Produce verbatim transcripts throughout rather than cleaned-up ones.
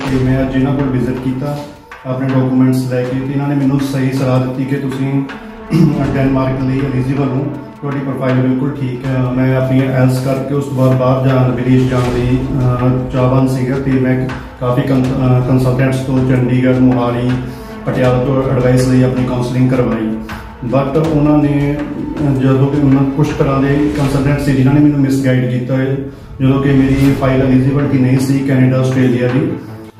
कि मैं अज इन्हों को विजिट किया अपने डॉकूमेंट्स लैके, तो इन्होंने मैंने सही सलाह दी कि तुम डेनमार्क लिए एलिजिबल हो, थोड़ी प्रोफाइल बिल्कुल ठीक है। मैं अपनी एल्स करके उस बाद बाहर जान विदेश जाने की चाहवान सीगा, तो मैं काफ़ी कंसलटेंट्स तो चंडीगढ़, मोहाली, पटियाला तो एडवाइस ली अपनी काउंसलिंग करवाई, बट उन्होंने जो कि उन्होंने कुछ तरह के कंसलटेंट से जिन्होंने मैंने मिसगाइड किया है, जो कि मेरी फाइल एलिजिबिलिटी नहीं सी कैनेडा आस्ट्रेलिया की।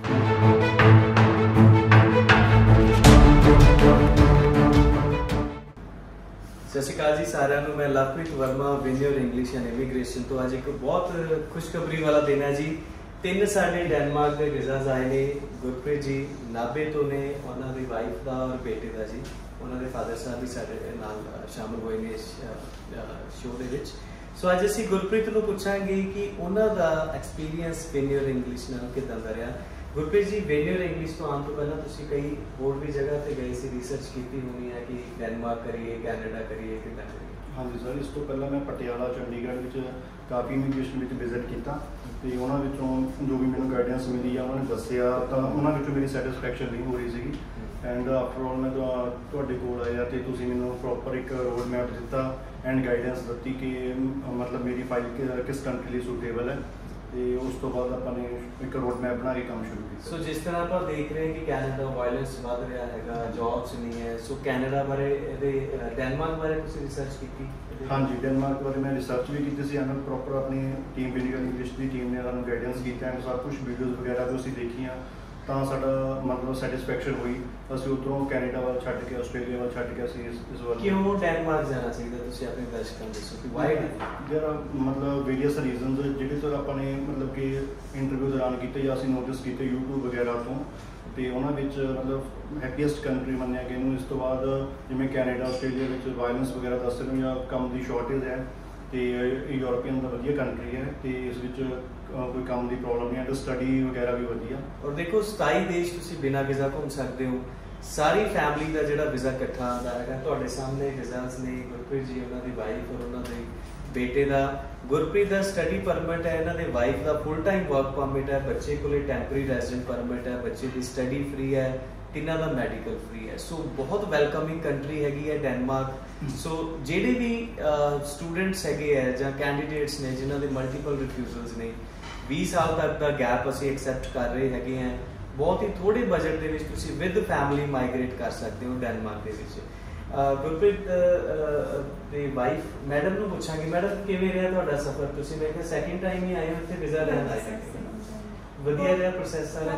सत श्री अकाल जी सारिਆਂ ਨੂੰ। मैं Lovepreet Verma, win your English and immigration तो अज एक बहुत खुशखबरी वाला दिन है जी। तीन साढ़े डेनमार्क के विजाज आए ने। गुरप्रीत जी नाभे तो ने, उन्होंने वाइफ का और बेटे का जी, उन्होंने फादर साहब भी साडे नाल शामिल हुए ने इस शो दे विच। सो अज असीं गुरप्रीत नूं पुछांगे कि उन्हां दा एक्सपीरियंस विन योर इंग्लिश नाल किदां दा रहा। Gurpreet ji, win your English तो आने तो पहला तुसीं कई होर भी जगह ते गए सी, रिसर्च की होनी है कि डेनमार्क करिए, कैनेडा करिए, किदां करिए? हाँ जी सर, इस तो पहला मैं पटियाला, चंडीगढ़ में काफ़ी इमीग्रेशन में विजिट किया, तो उन्होंने जो भी मैंने गाइडेंस मिली है उन्होंने दसिया, तो उन्होंने मेरी सैटिस्फैक्शन नहीं हो रही सी। एंड आफ्टर ऑल मैं तुहाडे कोल आया तो तुसीं मैनूं प्रॉपर एक रोड मैप दिता एंड गाइडेंस दी कि मतलब मेरी फाइल किस कंट्री लिए सूटेबल है, तो उस तो बाद अपने एक रोड मैप बना के काम शुरू किया। सो जिस तरह आप देख रहे हैं कि कैनेडा वायलेंस बढ़ रहा है, जॉब्स नहीं है, सो कैनेडा बारे डेनमार्क बारे तुसीं रिसर्च की? हाँ जी, डेनमार्क बारे मैं रिसर्च भी की सी, एंड प्रॉपर अपनी टीम विन योर इंग्लिश की टीम ने सानूं गाइडेंस किया एंड सब कुछ वीडियोज़ वगैरह भी असीं देखियां, तो साडा मतलब सैटिस्फैक्शन हुई। असीं उधरों कैनेडा वाल छड्ड के आस्ट्रेलिया वाल छड्ड के असीं इस इस वाल क्यों डेनमार्क जाना चाहिए? तुसीं अपने दर्शकों को दसो कि वाई देयर आर मतलब वेरियस रीजनस जिहड़े सर अपने मतलब कि इंटरव्यू दौरान कीते या असीं नोटिस कीते यूट्यूब वगैरह तो, तो उन्होंने मतलब हैप्पीएस्ट कंट्री मन्निया कि इस तो बाद जिवें कैनेडा आस्ट्रेलिया में वायलेंस वगैरह दस रहे या कम की शॉर्टेज है, तो यूरोपियन का वधिया कंट्री है, तो इस विच कोई काम की प्रॉब्लम नहीं है, स्टडी वगैरह भी वधिया। और देखो सताई देश तुसीं बिना वीज़ा घूम सकते हो, सारी फैमिली का जिहड़ा वीज़ा इकट्ठा आंदा है। तुहाडे सामने विजाज ने गुरप्रीत जी, उन्होंने वाइफ और उन्होंने बेटे का। गुरप्रीत का स्टडी परमिट है, इन्होंने वाइफ का फुल टाइम वर्क परमिट है, बच्चे को टैंपररी रेजिडेंट परमिट है, बच्चे की स्टडी फ्री है, तिना का मैडिकल फ्री है। सो बहुत वेलकमिंग कंट्री हैगी है डेनमार्क। सो जिहड़े भी स्टूडेंट्स हैगे है जां कैंडीडेट्स ने जिन्हां दे मल्टीपल रिफ्यूजल्स ने, बीस साल तक का गैप असीं एक्सैप्ट कर रहे हैगे हैं, बहुत ही थोड़े बजट दे विच तुसीं विद फैमिली माइग्रेट कर सकते हो डेनमार्क दे विच। गुरप्रीत दी वाइफ मैडम नूं पुछांगे, मैडम किवें रहा तुहाडा सफर? तुसीं मैं कि सैकेंड टाइम ही आए हो इत्थे वीज़ा लैण आए हो, वधिया रहा प्रोसैस सारा?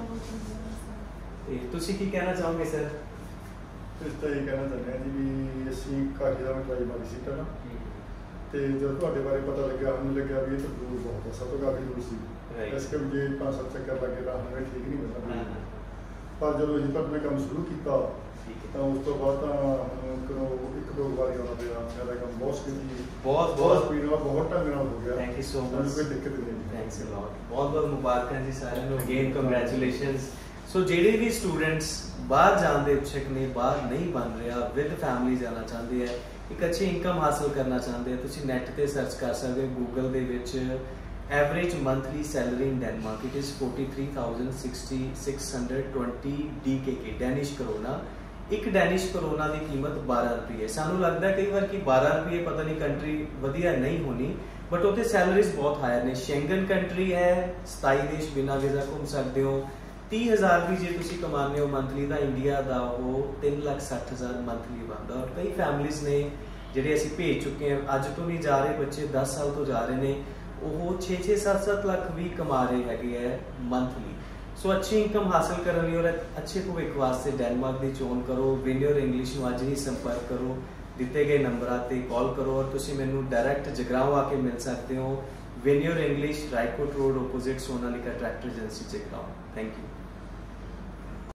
तुसीं की कहना चाहोगे सर? इस तो ये कहना चाहते हैं जी भी असीं काफ़ी ज़्यादा ट्राई मारी सी पहला, तो जो तुहाडे बारे पता लग्या हमें लग्या भी ये तो दूर बहुत है, सब तो काफ़ी दूर सी, इस करके पाँच सत्त चक्कर लगे रहा हमें ठीक नहीं मिलता। पर जो अजे तक मैं काम शुरू किया तो उस तो बाद एक दो बार आना पिया, मेरा काम बहुत स्पीड बहुत बहुत स्पीड वाला बहुत ढंग नाल हो गया। थैंक यू सो मच, कोई दिक्कत नहीं। थैंक्स अ लॉट, बहुत बहुत मुबारकां जी सारिਆਂ ਨੂੰ, अगेन कंग्रेचुलेशनस। सो ਜਿਹੜੇ भी स्टूडेंट्स बाहर जाने के इच्छुक ने, बाहर नहीं बन रहा, विद फैमिली जाना चाहते हैं, एक अच्छी इनकम हासिल करना चाहते हैं, तुसीं नैट ते सर्च कर सकते हो गूगल दे विच average monthly salary in Denmark it is forty three thousand sixty six hundred twenty D K K Danish krone. एक डैनिश करोना की कीमत बारह रुपये। सानू लगता है कई बार कि बारह रुपये पता नहीं कंट्री वधिया नहीं होनी, बट उत्थे सैलरीज बहुत हायर ने। शेंगन कंट्री है, सताई देश बिना वीज़ा घूम सकते हो। तीह हज़ार भी जे तुसीं कमाने हो मंथली का, इंडिया का वो तीन लाख सठ हज़ार मंथली बनता। और कई फैमिलीज ने जिहड़े असीं भेज चुके हैं, अज तो नहीं जा रहे बच्चे, दस साल तो जा रहे हैं, वो छे छे सत्त सत्त लाख भी कमा रहे है मंथली। सो अच्छी इनकम हासिल करने और अच्छे भविख वास्ते डेनमार्क की चोन करो। विन योर इंग्लिश में अज ही संपर्क करो, दिते गए नंबरों पर कॉल करो और तुसीं मैनूं डायरैक्ट जगराओं आके मिल सकते हो। Win your English, Raikot road opposite Sonalika tractor agency Jagraon. Thank you.